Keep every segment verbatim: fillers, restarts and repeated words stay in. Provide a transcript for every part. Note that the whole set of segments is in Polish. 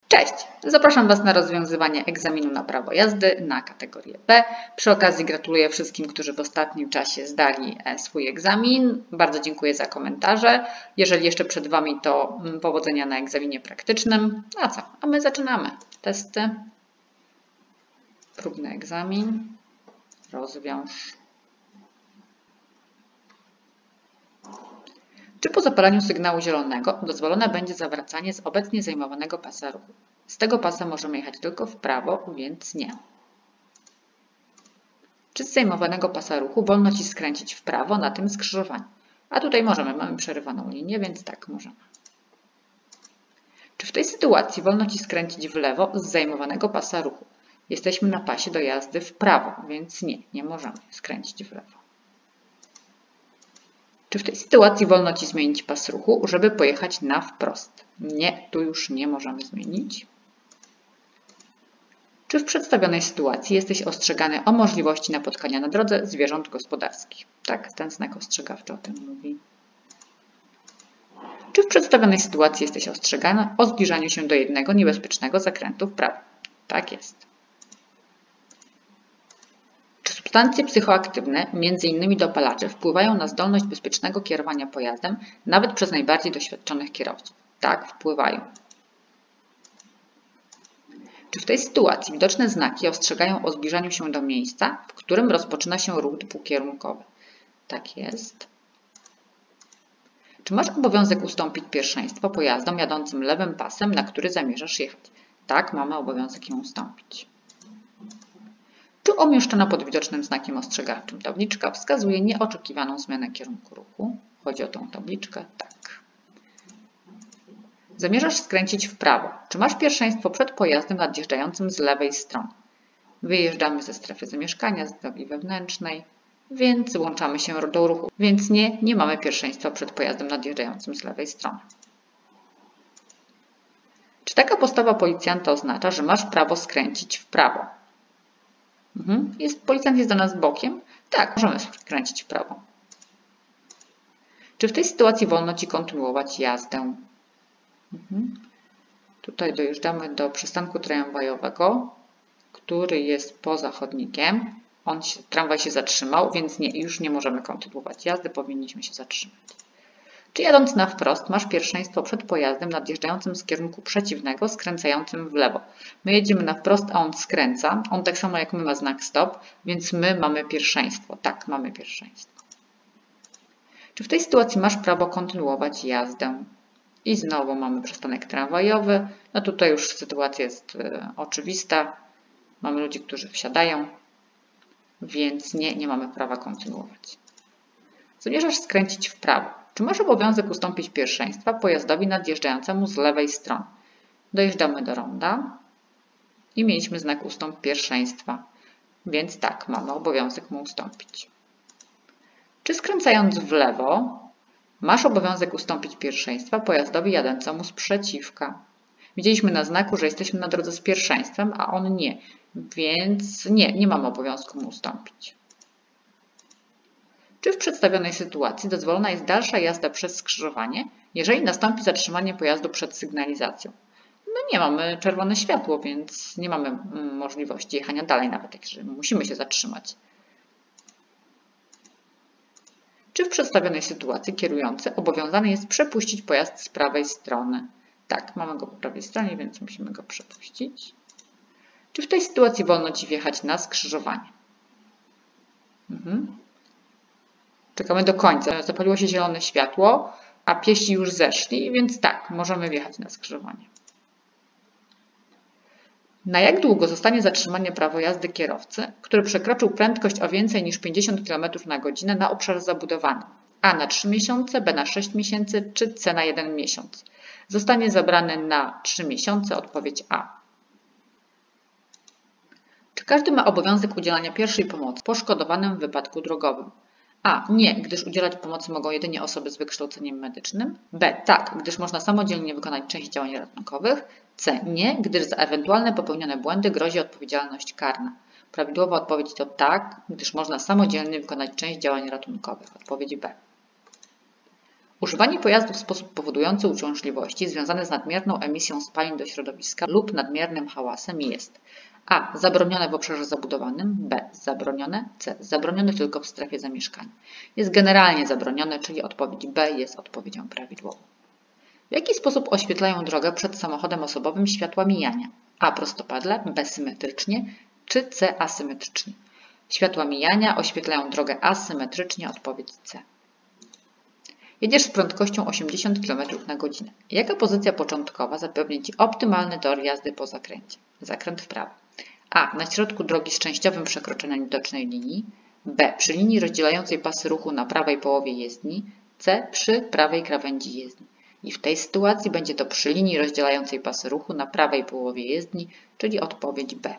Cześć! Zapraszam Was na rozwiązywanie egzaminu na prawo jazdy na kategorię B. Przy okazji gratuluję wszystkim, którzy w ostatnim czasie zdali swój egzamin. Bardzo dziękuję za komentarze. Jeżeli jeszcze przed Wami, to powodzenia na egzaminie praktycznym. A co? A my zaczynamy. Testy. Próbny egzamin. Rozwiąż. Czy po zapalaniu sygnału zielonego dozwolone będzie zawracanie z obecnie zajmowanego pasa ruchu? Z tego pasa możemy jechać tylko w prawo, więc nie. Czy z zajmowanego pasa ruchu wolno Ci skręcić w prawo na tym skrzyżowaniu? A tutaj możemy, mamy przerywaną linię, więc tak możemy. Czy w tej sytuacji wolno Ci skręcić w lewo z zajmowanego pasa ruchu? Jesteśmy na pasie do jazdy w prawo, więc nie, nie możemy skręcić w lewo. Czy w tej sytuacji wolno Ci zmienić pas ruchu, żeby pojechać na wprost? Nie, tu już nie możemy zmienić. Czy w przedstawionej sytuacji jesteś ostrzegany o możliwości napotkania na drodze zwierząt gospodarskich? Tak, ten znak ostrzegawczy o tym mówi. Czy w przedstawionej sytuacji jesteś ostrzegany o zbliżaniu się do jednego niebezpiecznego zakrętu w prawo? Tak jest. Czy substancje psychoaktywne, między innymi dopalacze, wpływają na zdolność bezpiecznego kierowania pojazdem nawet przez najbardziej doświadczonych kierowców? Tak, wpływają. Czy w tej sytuacji widoczne znaki ostrzegają o zbliżaniu się do miejsca, w którym rozpoczyna się ruch dwukierunkowy? Tak jest. Czy masz obowiązek ustąpić pierwszeństwo pojazdom jadącym lewym pasem, na który zamierzasz jechać? Tak, mamy obowiązek ją ustąpić. Czy umieszczona pod widocznym znakiem ostrzegawczym tabliczka wskazuje nieoczekiwaną zmianę kierunku ruchu? Chodzi o tą tabliczkę? Tak. Zamierzasz skręcić w prawo. Czy masz pierwszeństwo przed pojazdem nadjeżdżającym z lewej strony? Wyjeżdżamy ze strefy zamieszkania, z drogi wewnętrznej, więc włączamy się do ruchu. Więc nie, nie mamy pierwszeństwa przed pojazdem nadjeżdżającym z lewej strony. Czy taka postawa policjanta oznacza, że masz prawo skręcić w prawo? Mhm. Jest, policjant jest do nas bokiem? Tak, możemy skręcić w prawo. Czy w tej sytuacji wolno Ci kontynuować jazdę? Mhm. Tutaj dojeżdżamy do przystanku tramwajowego, który jest poza chodnikiem. On się, tramwaj się zatrzymał, więc nie, już nie możemy kontynuować jazdy, powinniśmy się zatrzymać. Czy jadąc na wprost masz pierwszeństwo przed pojazdem nadjeżdżającym z kierunku przeciwnego, skręcającym w lewo? My jedziemy na wprost, a on skręca. On tak samo jak my ma znak stop, więc my mamy pierwszeństwo. Tak, mamy pierwszeństwo. Czy w tej sytuacji masz prawo kontynuować jazdę? I znowu mamy przystanek tramwajowy. No tutaj już sytuacja jest y, oczywista. Mamy ludzi, którzy wsiadają, więc nie, nie mamy prawa kontynuować. Zamierzasz skręcić w prawo. Czy masz obowiązek ustąpić pierwszeństwa pojazdowi nadjeżdżającemu z lewej strony? Dojeżdżamy do ronda i mieliśmy znak ustąp pierwszeństwa, więc tak, mamy obowiązek mu ustąpić. Czy skręcając w lewo masz obowiązek ustąpić pierwszeństwa pojazdowi jadącemu z przeciwka? Widzieliśmy na znaku, że jesteśmy na drodze z pierwszeństwem, a on nie, więc nie, nie mamy obowiązku mu ustąpić. Czy w przedstawionej sytuacji dozwolona jest dalsza jazda przez skrzyżowanie, jeżeli nastąpi zatrzymanie pojazdu przed sygnalizacją? No nie, mamy czerwone światło, więc nie mamy możliwości jechania dalej, nawet jeżeli musimy się zatrzymać. Czy w przedstawionej sytuacji kierujący obowiązany jest przepuścić pojazd z prawej strony? Tak, mamy go po prawej stronie, więc musimy go przepuścić. Czy w tej sytuacji wolno Ci wjechać na skrzyżowanie? Mhm. Czekamy do końca. Zapaliło się zielone światło, a piesi już zeszli, więc tak, możemy wjechać na skrzyżowanie. Na jak długo zostanie zatrzymane prawo jazdy kierowcy, który przekroczył prędkość o więcej niż pięćdziesiąt kilometrów na godzinę na obszar zabudowany? A na trzy miesiące, B na sześć miesięcy, czy C na jeden miesiąc? Zostanie zabrany na trzy miesiące, odpowiedź A. Czy każdy ma obowiązek udzielania pierwszej pomocy poszkodowanym w wypadku drogowym? A. Nie, gdyż udzielać pomocy mogą jedynie osoby z wykształceniem medycznym. B. Tak, gdyż można samodzielnie wykonać część działań ratunkowych. C. Nie, gdyż za ewentualne popełnione błędy grozi odpowiedzialność karna. Prawidłowa odpowiedź to tak, gdyż można samodzielnie wykonać część działań ratunkowych. Odpowiedź B. Używanie pojazdu w sposób powodujący uciążliwości związane z nadmierną emisją spalin do środowiska lub nadmiernym hałasem jest a. zabronione w obszarze zabudowanym, b. zabronione, c. zabronione tylko w strefie zamieszkania. Jest generalnie zabronione, czyli odpowiedź b jest odpowiedzią prawidłową. W jaki sposób oświetlają drogę przed samochodem osobowym światła mijania? A. prostopadle, b. symetrycznie, czy c. asymetrycznie. Światła mijania oświetlają drogę asymetrycznie, odpowiedź c. Jedziesz z prędkością osiemdziesiąt kilometrów na godzinę. Jaka pozycja początkowa zapewni Ci optymalny tor jazdy po zakręcie? Zakręt w prawo. A. Na środku drogi z częściowym przekroczeniem widocznej linii. B. Przy linii rozdzielającej pasy ruchu na prawej połowie jezdni. C. Przy prawej krawędzi jezdni. I w tej sytuacji będzie to przy linii rozdzielającej pasy ruchu na prawej połowie jezdni, czyli odpowiedź B.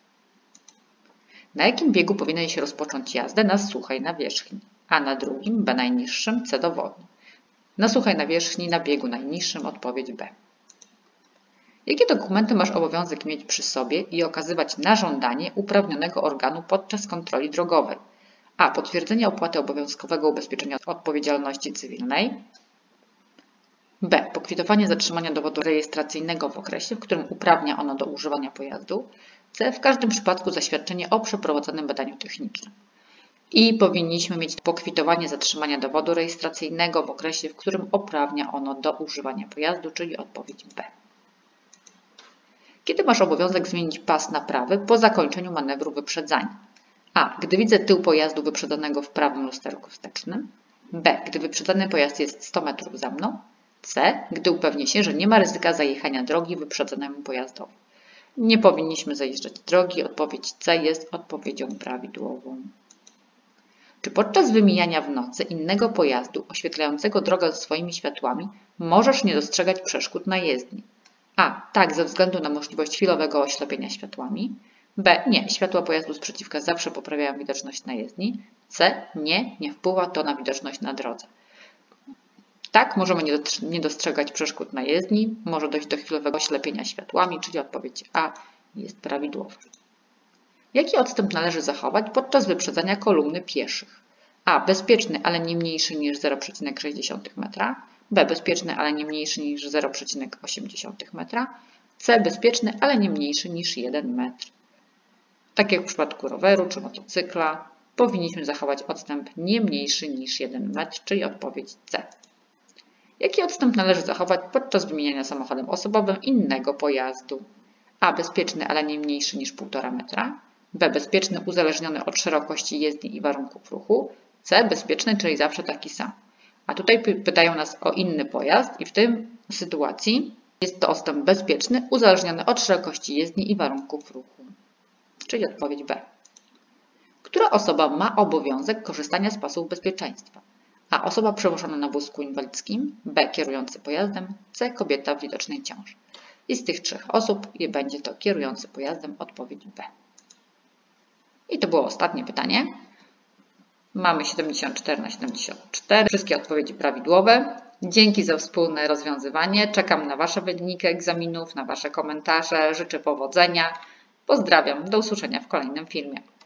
Na jakim biegu powinieneś rozpocząć jazdę na suchej nawierzchni? A na drugim, B najniższym, C dowolnym. Na suchej nawierzchni, na biegu najniższym, odpowiedź B. Jakie dokumenty masz obowiązek mieć przy sobie i okazywać na żądanie uprawnionego organu podczas kontroli drogowej? A. Potwierdzenie opłaty obowiązkowego ubezpieczenia odpowiedzialności cywilnej. B. Pokwitowanie zatrzymania dowodu rejestracyjnego w okresie, w którym uprawnia ono do używania pojazdu. C. W każdym przypadku zaświadczenie o przeprowadzonym badaniu technicznym. I powinniśmy mieć pokwitowanie zatrzymania dowodu rejestracyjnego w okresie, w którym uprawnia ono do używania pojazdu, czyli odpowiedź B. Kiedy masz obowiązek zmienić pas naprawy po zakończeniu manewru wyprzedzania? A. Gdy widzę tył pojazdu wyprzedzonego w prawym lusterku wstecznym. B. Gdy wyprzedzany pojazd jest sto metrów za mną. C. Gdy upewnię się, że nie ma ryzyka zajechania drogi wyprzedzonemu pojazdowi. Nie powinniśmy zajeżdżać drogi. Odpowiedź C jest odpowiedzią prawidłową. Czy podczas wymijania w nocy innego pojazdu oświetlającego drogę swoimi światłami możesz nie dostrzegać przeszkód na jezdni? A. Tak, ze względu na możliwość chwilowego oślepienia światłami. B. Nie, światła pojazdu sprzeciwka zawsze poprawiają widoczność na jezdni. C. Nie, nie wpływa to na widoczność na drodze. Tak, możemy nie dostrzegać przeszkód na jezdni, może dojść do chwilowego oślepienia światłami, czyli odpowiedź A jest prawidłowa. Jaki odstęp należy zachować podczas wyprzedzania kolumny pieszych? A. Bezpieczny, ale nie mniejszy niż zero przecinek sześć metra. B. Bezpieczny, ale nie mniejszy niż zero przecinek osiem metra. C. Bezpieczny, ale nie mniejszy niż jeden metr. Tak jak w przypadku roweru czy motocykla, powinniśmy zachować odstęp nie mniejszy niż jeden metr, czyli odpowiedź C. Jaki odstęp należy zachować podczas wymieniania samochodem osobowym innego pojazdu? A. Bezpieczny, ale nie mniejszy niż półtora metra. B. Bezpieczny, uzależniony od szerokości jezdni i warunków ruchu. C. Bezpieczny, czyli zawsze taki sam. A tutaj pytają nas o inny pojazd i w tej sytuacji jest to odstęp bezpieczny, uzależniony od szerokości jezdni i warunków ruchu. Czyli odpowiedź B. Która osoba ma obowiązek korzystania z pasów bezpieczeństwa? A. Osoba przewożona na wózku inwalidzkim. B. Kierujący pojazdem. C. Kobieta w widocznej ciąży. I z tych trzech osób będzie to kierujący pojazdem, odpowiedź B. I to było ostatnie pytanie. Mamy siedemdziesiąt cztery na siedemdziesiąt cztery. Wszystkie odpowiedzi prawidłowe. Dzięki za wspólne rozwiązywanie. Czekam na Wasze wyniki egzaminów, na Wasze komentarze. Życzę powodzenia. Pozdrawiam. Do usłyszenia w kolejnym filmie.